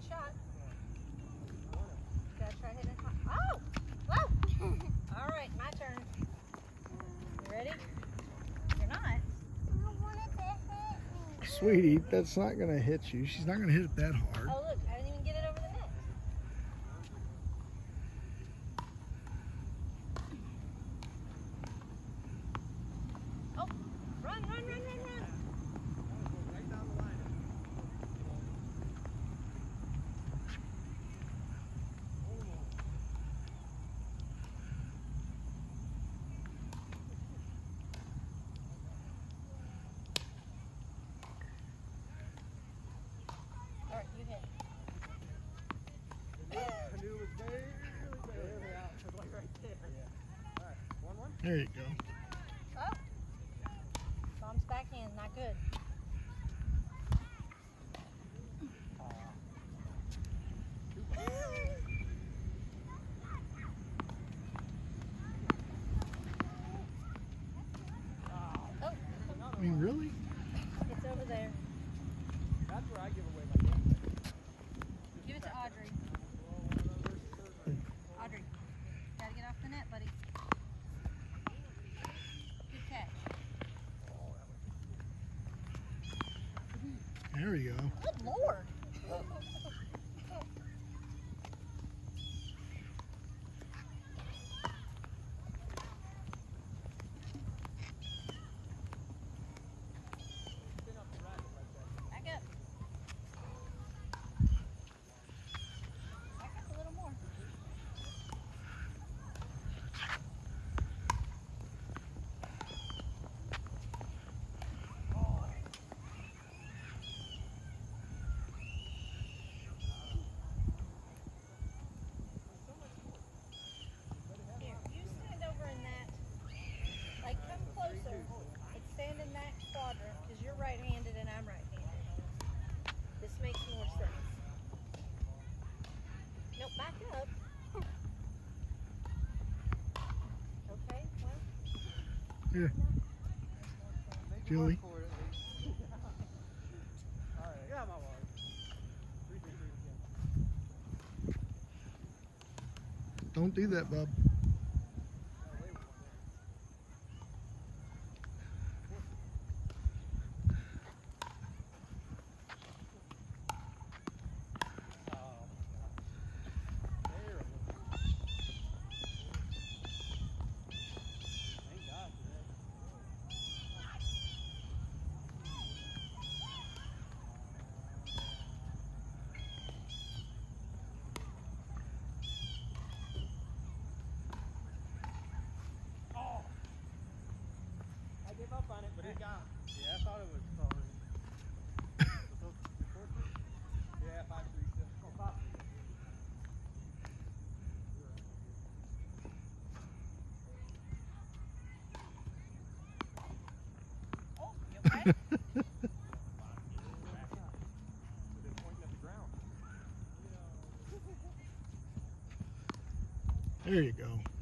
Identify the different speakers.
Speaker 1: shot. Gotta try hitting it high. Oh! Whoa! All right, my turn. You ready? You're not.
Speaker 2: I wanted to hit me.
Speaker 3: Sweetie, that's not going to hit you. She's not going to hit it that hard.
Speaker 1: Oh, look, I didn't even get it over the net. Oh, run, run, run, run, run.
Speaker 4: Right down the line.
Speaker 1: All right, you hit.
Speaker 4: I knew it was very out. It was like right there. Yeah. All right, 1-1.
Speaker 3: There you go.
Speaker 1: Oh. Mom's backhand, not good. Oh,
Speaker 3: I mean, really?
Speaker 1: it's over there.
Speaker 4: That's where I give away my game.
Speaker 1: Give it to Audrey. Audrey, gotta get off the net, buddy. Good catch.
Speaker 3: There we go.
Speaker 1: Good Lord. Back up. Back up a little more. Here, you stand over in that. Like, come closer. And stand in that quadrant, because you're right-handed and I'm right-handed. This makes more sense. Nope, back up. Okay, well.
Speaker 3: Here, Julie.
Speaker 4: All right, yeah, my wife. 3-3 again.
Speaker 3: Don't do that, bub.
Speaker 4: I gave up on it, but it got. Yeah, I thought it was probably. Yeah, 5-3 still. Oh, 5-3.
Speaker 1: Oh, you okay?
Speaker 4: They're pointing at the ground.
Speaker 3: There you go.